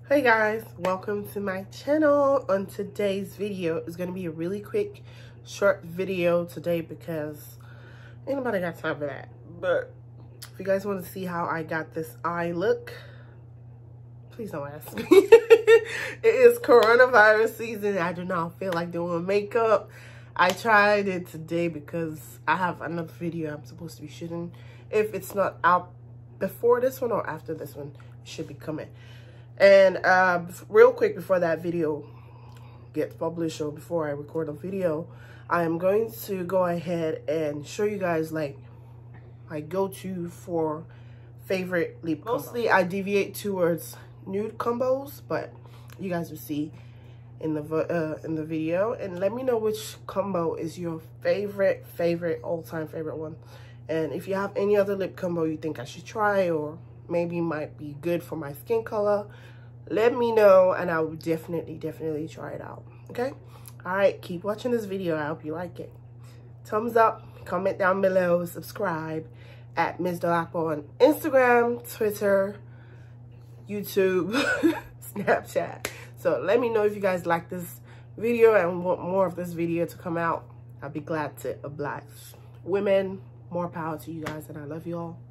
Hey guys, welcome to my channel. On today's video, it's going to be a really quick short video today because ain't nobody got time for that. But if you guys want to see how I got this eye look, please don't ask me. It is coronavirus season. I do not feel like doing makeup. I tried it today because I have another video I'm supposed to be shooting. If it's not out before this one or after this one, it should be coming. And real quick before that video gets published or before I record a video, I am going to go ahead and show you guys like my go-to for favorite lip combos. Mostly I deviate towards nude combos, but you guys will see in the video. And let me know which combo is your favorite all-time favorite one. And if you have any other lip combo you think I should try or maybe might be good for my skin color, let me know and I will definitely try it out. Okay, all right, keep watching this video. I hope you like it. Thumbs up, comment down below, subscribe at Missdolapo on Instagram, Twitter, YouTube, Snapchat. So let me know if you guys like this video and want more of this video to come out. I'll be glad to oblige. Women, more power to you guys, and I love you all.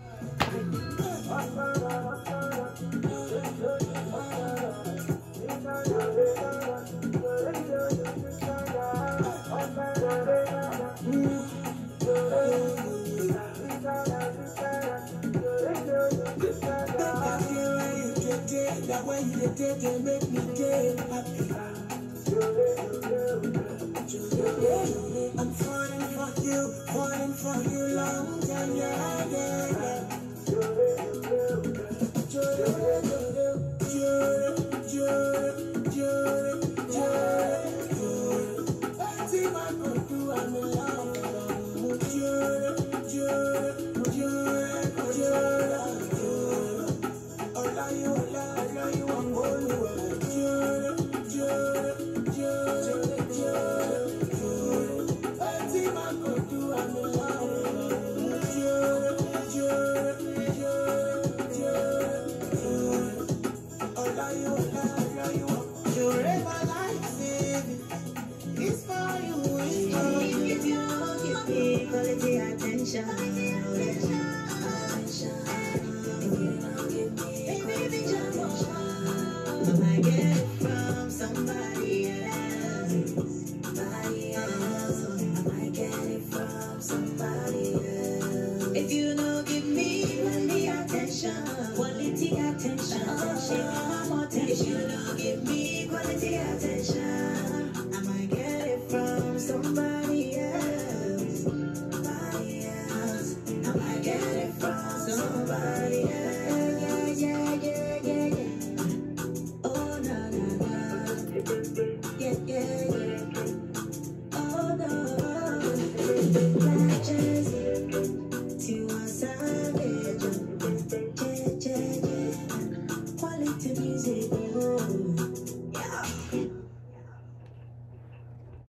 That way you did it make me get happy. I'm falling for you long time, yeah. If you don't give me quality attention, if you don't give me quality attention.